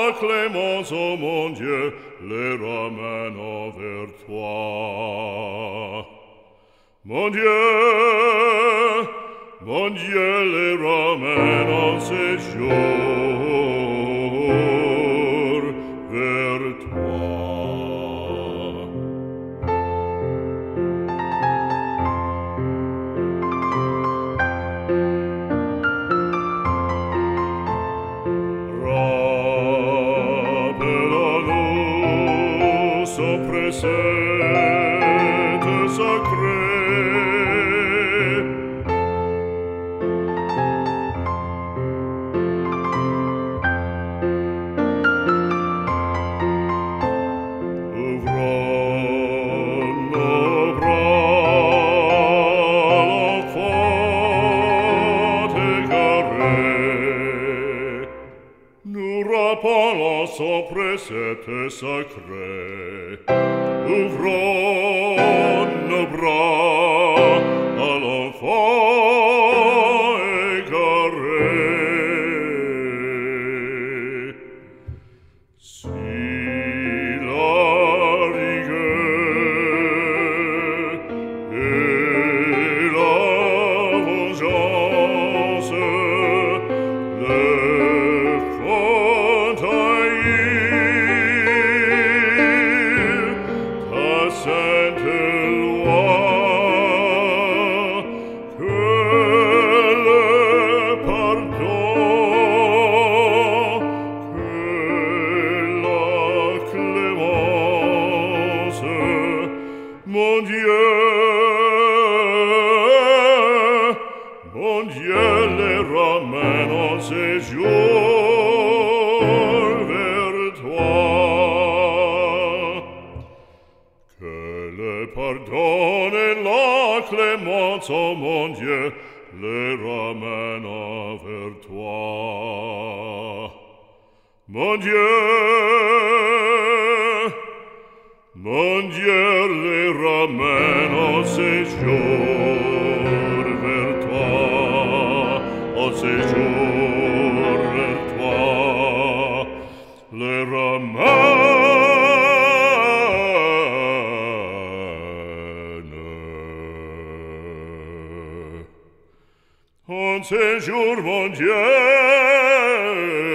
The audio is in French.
la clémence, ô mon Dieu, les ramène vers toi. Mon Dieu, les ramène en séjour vers toi. Rappelons-nous son précepte sacré. Ouvrons nos bras, l'enfant égaré. Nous rappelons son précepte sacré. Ouvrons nos bras à l'enfant égaré. Si la rigueur et la vengeance le font haïr ta sainte loi, que le pardon, que la clémence, mon Dieu, les ramène en séjour vers toi. Que le pardon et la clémence, ô mon Dieu, les ramène vers toi. Mon Dieu, les ramène en séjour vers toi, en séjour vers toi, les ramène en séjour, mon Dieu.